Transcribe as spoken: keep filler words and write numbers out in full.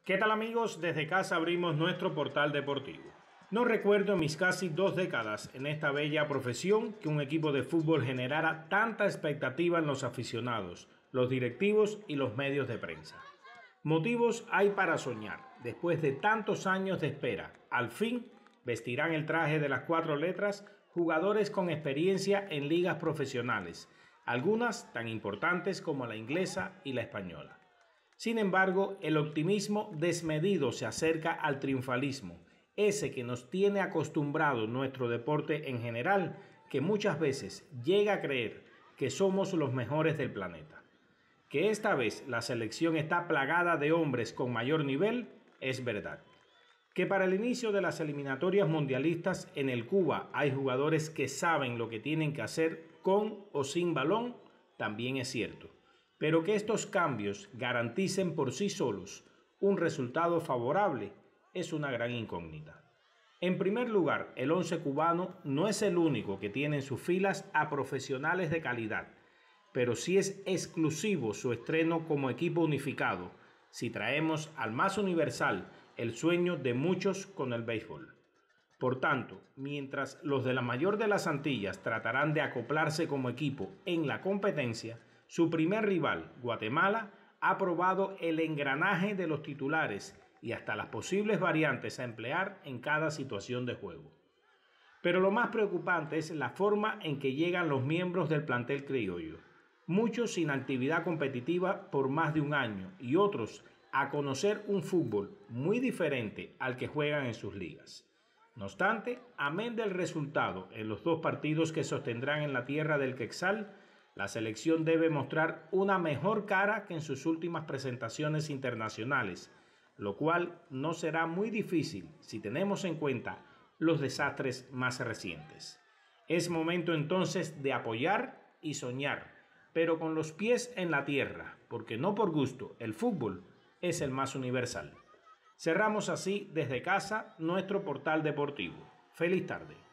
¿Qué tal amigos? Desde casa abrimos nuestro portal deportivo. No recuerdo en mis casi dos décadas en esta bella profesión que un equipo de fútbol generara tanta expectativa en los aficionados, los directivos y los medios de prensa. Motivos hay para soñar. Después de tantos años de espera, al fin vestirán el traje de las cuatro letras jugadores con experiencia en ligas profesionales, algunas tan importantes como la inglesa y la española. Sin embargo, el optimismo desmedido se acerca al triunfalismo, ese que nos tiene acostumbrado nuestro deporte en general, que muchas veces llega a creer que somos los mejores del planeta. Que esta vez la selección está plagada de hombres con mayor nivel, es verdad. Que para el inicio de las eliminatorias mundialistas en el Cuba hay jugadores que saben lo que tienen que hacer con o sin balón, también es cierto. Pero que estos cambios garanticen por sí solos un resultado favorable es una gran incógnita. En primer lugar, el once cubano no es el único que tiene en sus filas a profesionales de calidad, pero sí es exclusivo su estreno como equipo unificado, si traemos al más universal el sueño de muchos con el béisbol. Por tanto, mientras los de la mayor de las Antillas tratarán de acoplarse como equipo en la competencia, su primer rival, Guatemala, ha probado el engranaje de los titulares y hasta las posibles variantes a emplear en cada situación de juego. Pero lo más preocupante es la forma en que llegan los miembros del plantel criollo, muchos sin actividad competitiva por más de un año y otros a conocer un fútbol muy diferente al que juegan en sus ligas. No obstante, amén del resultado en los dos partidos que sostendrán en la tierra del Quetzal, la selección debe mostrar una mejor cara que en sus últimas presentaciones internacionales, lo cual no será muy difícil si tenemos en cuenta los desastres más recientes. Es momento entonces de apoyar y soñar, pero con los pies en la tierra, porque no por gusto, el fútbol es el más universal. Cerramos así desde casa nuestro portal deportivo. Feliz tarde.